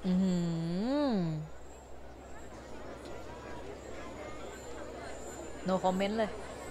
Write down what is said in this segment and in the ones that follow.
อืม no comment เลย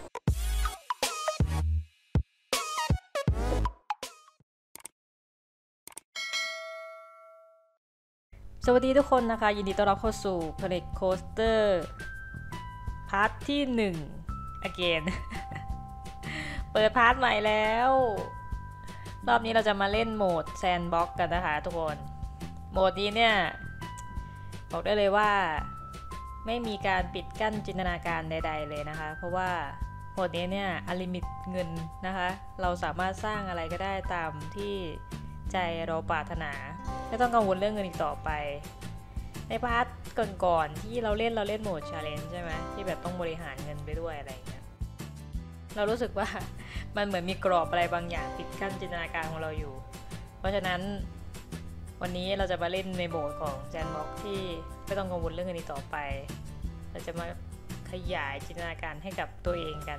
สวัสดีทุกคนนะคะ ยินดีต้อนรับเข้าสู่ Planet Coaster พาร์ทที่1 again เปิดพาร์ทใหม่แล้ว รอบนี้เราจะมาเล่นโหมด Sandbox กันนะคะทุกคน โหมดนี้เนี่ยบอกได้เลยว่าไม่มีการปิดกั้นจินตนาการใดๆเลยนะคะ เพราะว่าโหมดนี้เนี่ยอลิมิตเงินนะคะ เราสามารถสร้างอะไรก็ได้ตามที่ใจเราปรารถนาไม่ต้องกังวลเรื่องเงินอีกต่อไปในพาร์ทก่อนๆที่เราเล่นโหมด Challenge ใช่ไหมที่แบบต้องบริหารเงินไปด้วยอะไรอย่างเงี้ยเรารู้สึกว่ามันเหมือนมีกรอบอะไรบางอย่างปิดกั้นจินตนาการของเราอยู่เพราะฉะนั้นวันนี้เราจะมาเล่นในโหมดของ Sandbox ที่ไม่ต้องกังวลเรื่องเงินอีกต่อไปเราจะมาขยายจินตนาการให้กับตัวเองกัน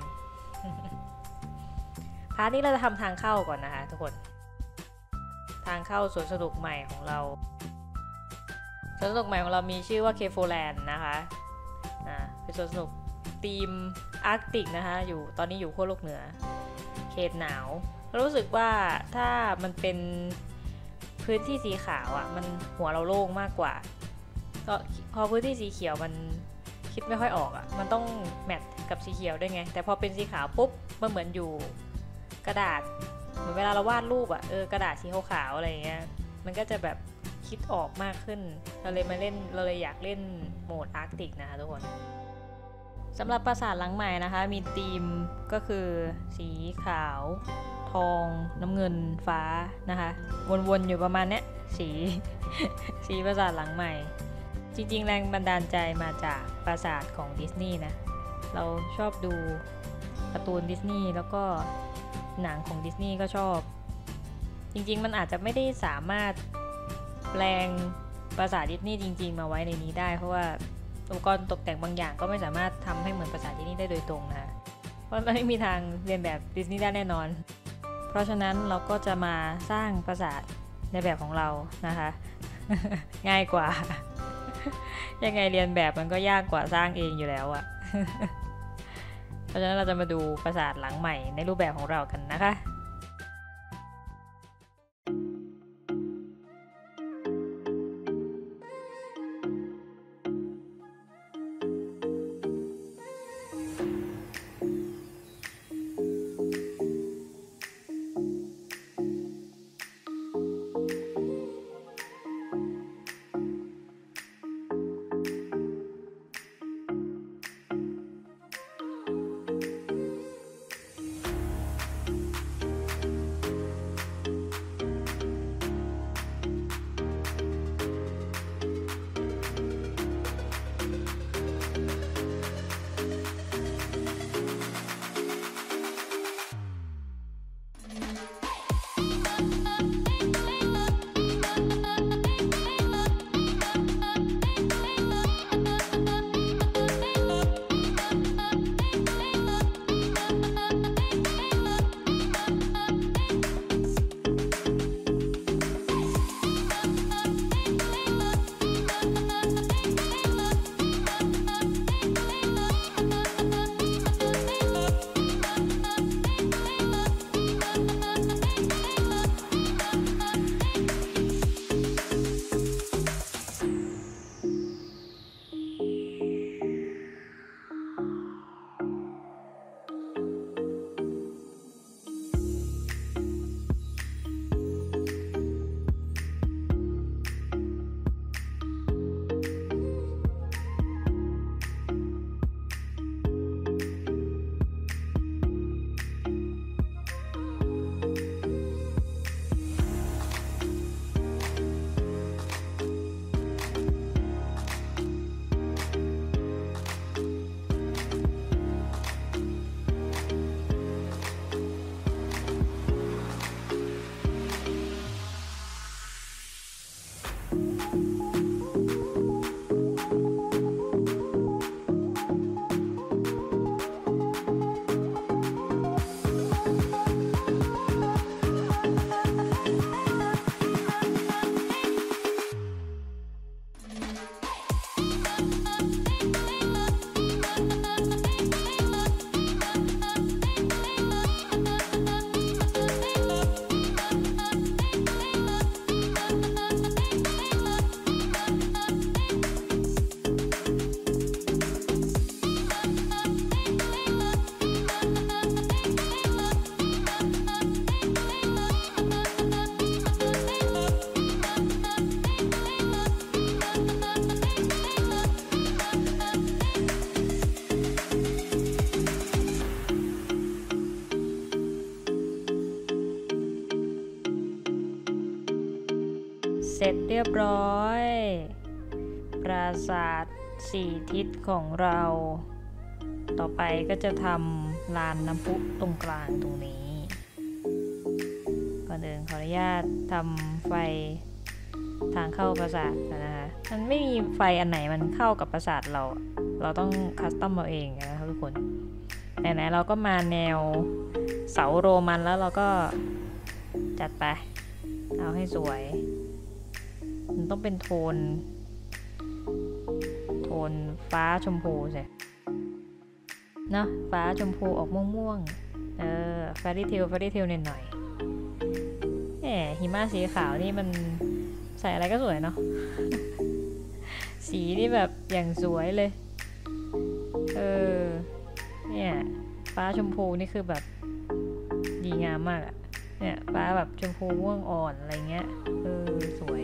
พาร์ทนี้เราจะทำทางเข้าก่อนนะคะทุกคนทางเข้าสวนสนุกใหม่ของเราสวนสนุกใหม่ของเรามีชื่อว่า Kefoland นะคะเป็นสวนสนุกธีมอาร์กติกนะคะตอนนี้อยู่ขั้วโลกเหนือเขตหนาวรู้สึกว่าถ้ามันเป็นพื้นที่สีขาวอ่ะมันหัวเราโล่งมากกว่าก็พอพื้นที่สีเขียวมันคิดไม่ค่อยออกอ่ะมันต้องแมทกับสีเขียวด้วยไงแต่พอเป็นสีขาวปุ๊บมันเหมือนอยู่กระดาษเหมือนเวลาเราวาดรูปอ่ะกระดาษสีขาวๆอะไรเงี้ยมันก็จะแบบคิดออกมากขึ้นเราเลยอยากเล่นโหมดอาร์กติกนะคะทุกคนสำหรับปราสาทหลังใหม่นะคะมีธีมก็คือสีขาวทองน้ำเงินฟ้านะคะวนๆอยู่ประมาณเนี้ยสีปราสาทหลังใหม่จริงๆแรงบันดาลใจมาจากปราสาทของดิสนีย์นะเราชอบดูการ์ตูนดิสนีย์แล้วก็หนังของดิสนีย์ก็ชอบจริงๆมันอาจจะไม่ได้สามารถแปลงปราสาทดิสนีย์จริงๆมาไว้ในนี้ได้เพราะว่าอุปกรณ์ตกแต่งบางอย่างก็ไม่สามารถทำให้เหมือนปราสาทดิสนีย์ได้โดยตรงนะเพราะมันไม่มีทางเรียนแบบดิสนีย์ได้แน่นอนเพราะฉะนั้นเราก็จะมาสร้างปราสาทในแบบของเรานะคะ ง่ายกว่า ยังไงเรียนแบบมันก็ยากกว่าสร้างเองอยู่แล้วอะเพราะฉะนั้นเราจะมาดูปราสาทหลังใหม่ในรูปแบบของเรากันนะคะร็จเรียบร้อย ปราสาท4 ทิศของเรา ต่อไปก็จะทำลานน้ำพุตรงกลางตรงนี้ก่อนอื่นขออนุญาตทำไฟทางเข้าปราสาทนะคะมันไม่มีไฟอันไหนมันเข้ากับปราสาทเราต้องคัสตอมเอาเองนะคะทุกคนไหนๆเราก็มาแนวเสาโรมันแล้วเราก็จัดไปเอาให้สวยมันต้องเป็นโทนฟ้าชมพูใช่เนาะฟ้าชมพูออกม่วงๆฟาริเทลหน่อยหิมะสีขาวนี่มันใส่อะไรก็สวยเนาะ สีนี่แบบอย่างสวยเลยเนี่ยฟ้าชมพูนี่คือแบบดีงามมากอะเนี่ยฟ้าแบบชมพูม่วงอ่อนอะไรเงี้ยสวย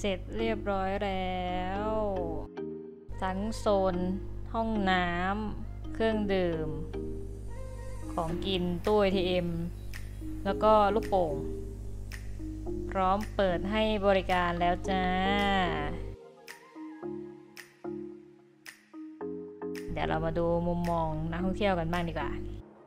ร็จเรียบร้อยแล้วทั้งโซนห้องน้ำเครื่องดื่มของกินตู้ ATM แล้วก็ลูกโป่งพร้อมเปิดให้บริการแล้วจ้าเดี๋ยวเรามาดูมุมมองนักท่องเที่ยวกันบ้างดีกว่า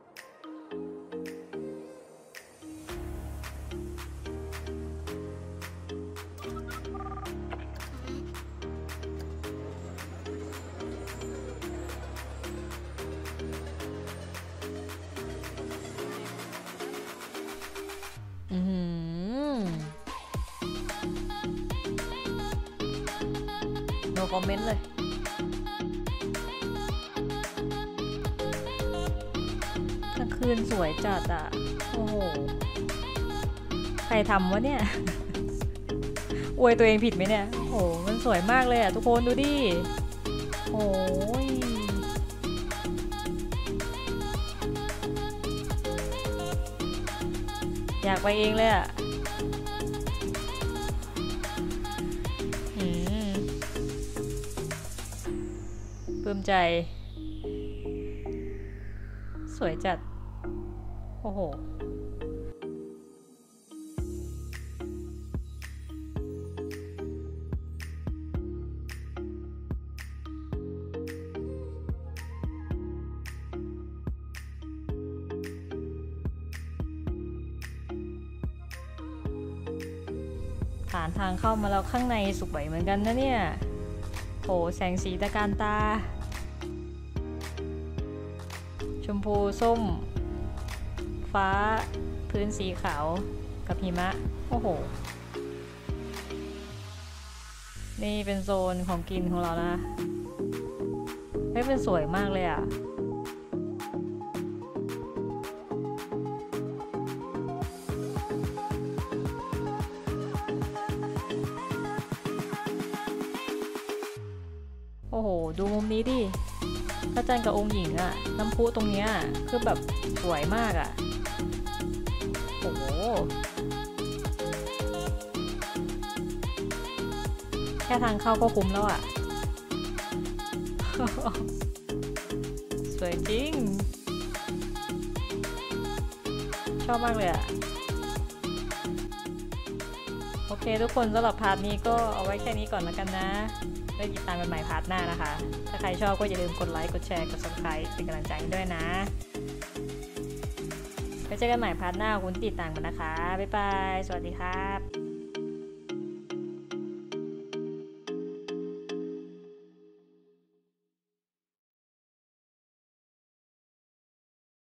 no comment เลยกลางคืนสวยจัดอ่ะโอ้โหใครทำวะเนี่ย อวยตัวเองผิดไหมเนี่ยโอ้โหมันสวยมากเลยอ่ะทุกคนดูดิโอ้ยอยากไปเองเลยอ่ะปลื้มใจสวยจัดโอ้โหผ่านทางเข้ามาแล้วข้างในสวยเหมือนกันนะเนี่ยโหแสงสีตะการตาชมพูส้มฟ้าพื้นสีขาวกับหิมะโอ้โหนี่เป็นโซนของกินของเรานะเฮ้ยเป็นสวยมากเลยอ่ะโอ้โหดูมุมนี้ดิพระจันทร์กับองค์หญิงอะน้ำพุตรงเนี้ยคือแบบสวยมากอะโอ้โหแค่ทางเข้าก็คุ้มแล้วอะ สวยจริงชอบมากเลยอะโอเคทุกคนสำหรับพาร์ทนี้ก็เอาไว้แค่นี้ก่อนแล้วกันนะได้ติดตามกันใหม่พาร์ทหน้านะคะถ้าใครชอบก็อย่าลืมกดไลค์กดแชร์กด Subscribe เป็นกำลังใจให้ด้วยนะไว้เจอกันใหม่พาร์ทหน้าคุณติดตามกันนะคะบ๊ายบายสวัสดีครับ